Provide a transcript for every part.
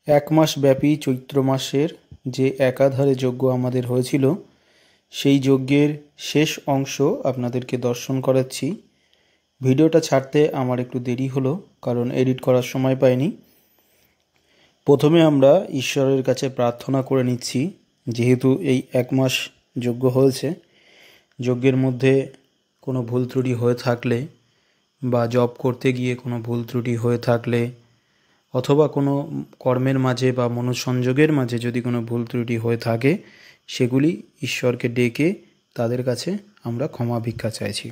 এক মাস ব্যাপী চৈত্র মাসের যে একাধারে যজ্ঞ আমাদের হয়েছিল সেই যজ্ঞের শেষ অংশ আপনাদেরকে দর্শন করাচ্ছি। ভিডিওটা ছাড়তে আমার একটু দেরি হলো, কারণ এডিট করার সময় পাইনি। প্রথমে আমরা ঈশ্বরের কাছে প্রার্থনা করে নিচ্ছি, যেহেতু এই এক মাস যজ্ঞ হয়েছে, যজ্ঞের মধ্যে কোনো ভুল ত্রুটি হয়ে থাকলে বা জপ করতে গিয়ে কোনো ভুল ত্রুটি হয়ে থাকলে অথবা কোনো কর্মের মাঝে বা মনোসংযোগের মাঝে যদি কোনো ভুল ত্রুটি হয়ে থাকে, সেগুলি ঈশ্বরকে ডেকে তাদের কাছে আমরা ক্ষমা ভিক্ষা চাইছি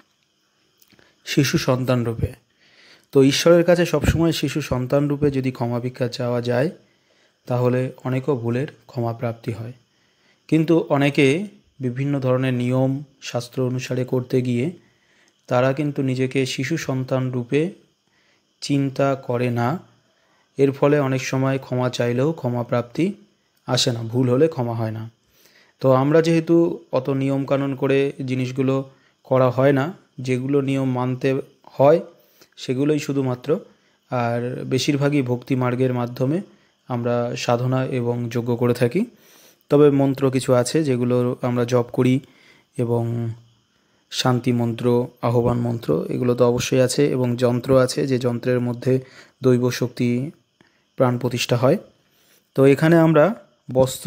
শিশু সন্তান রূপে। তো ঈশ্বরের কাছে সবসময় শিশু সন্তান রূপে যদি ক্ষমা ভিক্ষা চাওয়া যায়, তাহলে অনেকও ভুলের ক্ষমা প্রাপ্তি হয়। কিন্তু অনেকে বিভিন্ন ধরনের নিয়ম শাস্ত্র অনুসারে করতে গিয়ে তারা কিন্তু নিজেকে শিশু সন্তান রূপে চিন্তা করে না। এর ফলে অনেক সময় ক্ষমা চাইলেও ক্ষমা প্রাপ্তি আসে না, ভুল হলে ক্ষমা হয় না। তো আমরা যেহেতু অত নিয়মকানুন করে জিনিসগুলো করা হয় না, যেগুলো নিয়ম মানতে হয় সেগুলোই শুধুমাত্র, আর বেশিরভাগই ভক্তি মার্গের মাধ্যমে আমরা সাধনা এবং যজ্ঞ করে থাকি। তবে মন্ত্র কিছু আছে যেগুলো আমরা জপ করি, এবং শান্তি মন্ত্র, আহ্বান মন্ত্র এগুলো তো অবশ্যই আছে, এবং যন্ত্র আছে যে যন্ত্রের মধ্যে দৈব শক্তি প্রাণ প্রতিষ্ঠা হয়। তো এখানে আমরা বস্ত্র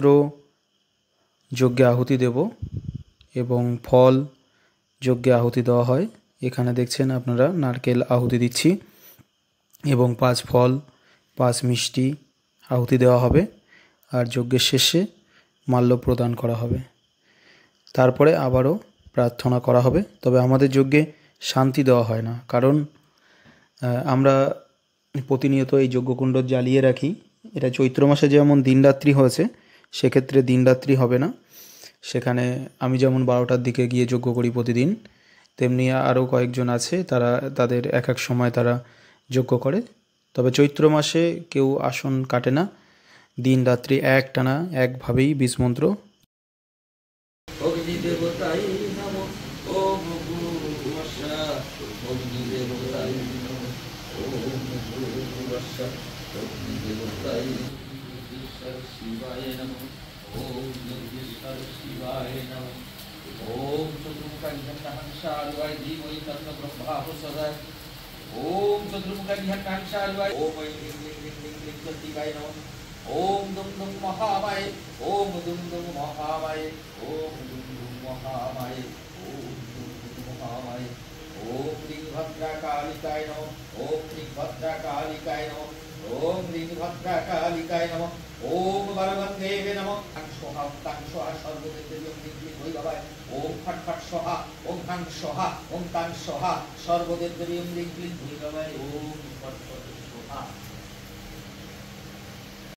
যজ্ঞে আহুতি দেব এবং ফল যজ্ঞে আহুতি দেওয়া হয়। এখানে দেখছেন আপনারা নারকেল আহুতি দিচ্ছি, এবং 5 ফল 5 মিষ্টি আহুতি দেওয়া হবে, আর যজ্ঞের শেষে মাল্য প্রদান করা হবে। তারপরে আবারও প্রার্থনা করা হবে। তবে আমাদের যজ্ঞে শান্তি দেওয়া হয় না, কারণ আমরা প্রতিনিয়ত এই যজ্ঞকুণ্ড জ্বালিয়ে রাখি। এটা চৈত্র মাসে যেমন দিনরাত্রি হয়েছে, সেক্ষেত্রে দিনরাত্রি হবে না। সেখানে আমি যেমন 12টার দিকে গিয়ে যজ্ঞ করি প্রতিদিন, তেমনি আরও কয়েকজন আছে, তারা তাদের এক এক সময় তারা যজ্ঞ করে। তবে চৈত্র মাসে কেউ আসন কাটে না, দিন রাত্রি একটানা একভাবেই বীজমন্ত্র। ओम चतुर्मुखा धीमहि तन्नो ब्रह्मा प्रचोदयात्। ओम चतुर्मुखा ओम क्लीं नमः। ओम दुम दुम महामाय। ओम दुम दुम महामाय। ओम दुम दुम महामाय। ओम दुम दुम महामाय। ओम क्लीं भद्रकालिकाय नमः। ओम क्लीं भद्रकालिकाय नमः। ओम क्लीं भद्रकालिकाय नमः। ओम बलवन्देवे नमः। तांसोहा तांसोहा सर्वदेवदेवं क्लीं भै बाबाय। ओम फट फट सोहा। ओम हं सोहा। ओम तां सोहा सर्वदेवदेवं क्लीं भै बाबाय।